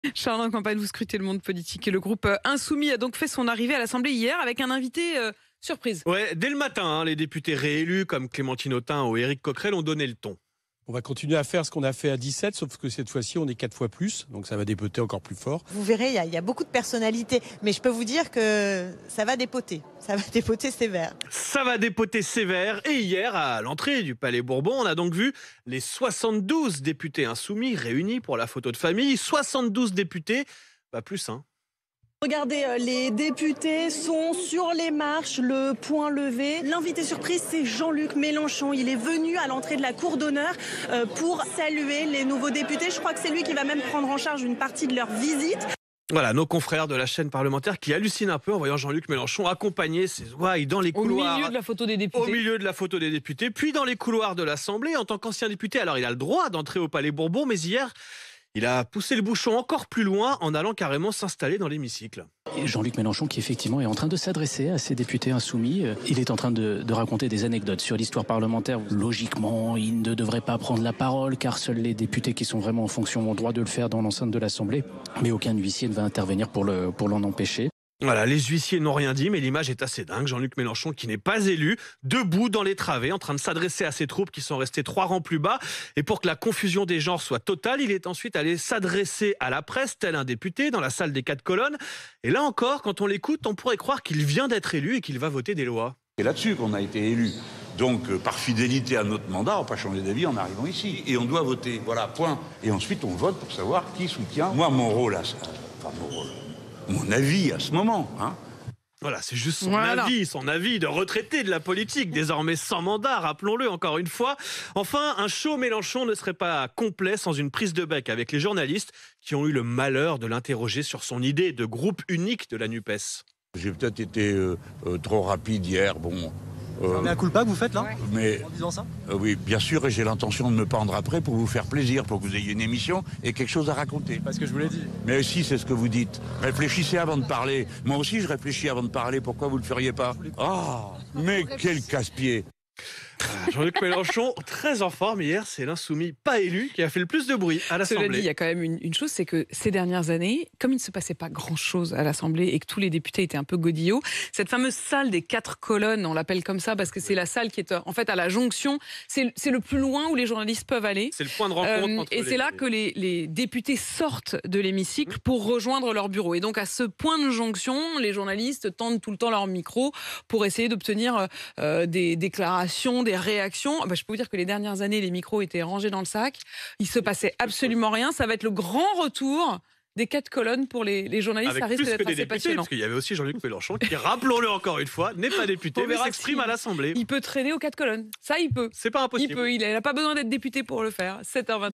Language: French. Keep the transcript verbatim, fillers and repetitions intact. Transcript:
Charles en campagne, vous scrutez le monde politique et le groupe euh, Insoumis a donc fait son arrivée à l'Assemblée hier avec un invité euh, surprise. Ouais, dès le matin, hein, les députés réélus comme Clémentine Autain ou Éric Coquerel ont donné le ton. On va continuer à faire ce qu'on a fait à dix-sept, sauf que cette fois-ci, on est quatre fois plus, donc ça va dépoter encore plus fort. Vous verrez, il y, y a beaucoup de personnalités, mais je peux vous dire que ça va dépoter, ça va dépoter sévère. Ça va dépoter sévère. Et hier, à l'entrée du Palais Bourbon, on a donc vu les soixante-douze députés insoumis réunis pour la photo de famille. soixante-douze députés, pas plus, hein. Regardez, les députés sont sur les marches, le poing levé. L'invité surprise, c'est Jean-Luc Mélenchon. Il est venu à l'entrée de la cour d'honneur pour saluer les nouveaux députés. Je crois que c'est lui qui va même prendre en charge une partie de leur visite. Voilà, nos confrères de la chaîne parlementaire qui hallucinent un peu en voyant Jean-Luc Mélenchon accompagner ses ouailles dans les couloirs. Au milieu de la photo des députés. Au milieu de la photo des députés, puis dans les couloirs de l'Assemblée en tant qu'ancien député. Alors il a le droit d'entrer au Palais Bourbon, mais hier, il a poussé le bouchon encore plus loin en allant carrément s'installer dans l'hémicycle. Jean-Luc Mélenchon qui effectivement est en train de s'adresser à ses députés insoumis. Il est en train de, de raconter des anecdotes sur l'histoire parlementaire. Logiquement, il ne devrait pas prendre la parole car seuls les députés qui sont vraiment en fonction ont le droit de le faire dans l'enceinte de l'Assemblée. Mais aucun huissier ne va intervenir pour le, pour l'en empêcher. Voilà, les huissiers n'ont rien dit, mais l'image est assez dingue. Jean-Luc Mélenchon, qui n'est pas élu, debout dans les travées, en train de s'adresser à ses troupes qui sont restées trois rangs plus bas. Et pour que la confusion des genres soit totale, il est ensuite allé s'adresser à la presse, tel un député, dans la salle des quatre colonnes. Et là encore, quand on l'écoute, on pourrait croire qu'il vient d'être élu et qu'il va voter des lois. C'est là-dessus qu'on a été élu. Donc, euh, par fidélité à notre mandat, on ne va pas changer d'avis en arrivant ici. Et on doit voter, voilà, point. Et ensuite, on vote pour savoir qui soutient. Moi, mon rôle, à, enfin, mon rôle, mon avis à ce moment, hein. Voilà, c'est juste son Voilà. avis, son avis de retraité de la politique, désormais sans mandat, rappelons-le encore une fois. Enfin, un show Mélenchon ne serait pas complet sans une prise de bec avec les journalistes qui ont eu le malheur de l'interroger sur son idée de groupe unique de la NUPES. J'ai peut-être été euh, euh, trop rapide hier, bon... Euh, Mais un culpa que vous faites là, mais en disant ça euh, oui, bien sûr, et j'ai l'intention de me pendre après pour vous faire plaisir, pour que vous ayez une émission et quelque chose à raconter. Parce que je vous l'ai dit. Mais si, c'est ce que vous dites. Réfléchissez avant de parler. Moi aussi, je réfléchis avant de parler. Pourquoi vous le feriez pas? Ah, mais quel casse-pied! Jean-Luc Mélenchon, très en forme hier, c'est l'insoumis pas élu qui a fait le plus de bruit à Cela l'Assemblée. dit, il y a quand même une, une chose, c'est que ces dernières années, comme il ne se passait pas grand-chose à l'Assemblée et que tous les députés étaient un peu godillots, cette fameuse salle des quatre colonnes, on l'appelle comme ça parce que c'est la salle qui est en fait à la jonction, c'est, c'est le plus loin où les journalistes peuvent aller. C'est le point de rencontre Euh, entre et les- c'est là que les, les députés sortent de l'hémicycle pour rejoindre leur bureau. Et donc à ce point de jonction, les journalistes tendent tout le temps leur micro pour essayer d'obtenir euh, des déclarations, des réactions. Bah, je peux vous dire que les dernières années, les micros étaient rangés dans le sac. Il se passait absolument rien. Ça va être le grand retour des quatre colonnes pour les, les journalistes. Avec Ça risque plus que d'être des assez députés, passionnant. parce qu'il y avait aussi Jean-Luc Mélenchon qui, rappelons-le encore une fois, n'est pas député, On mais verra s'exprime si- à l'Assemblée. Il peut traîner aux quatre colonnes. Ça, il peut. C'est pas Il impossible. peut. Il n'a pas besoin d'être député pour le faire. sept heures vingt.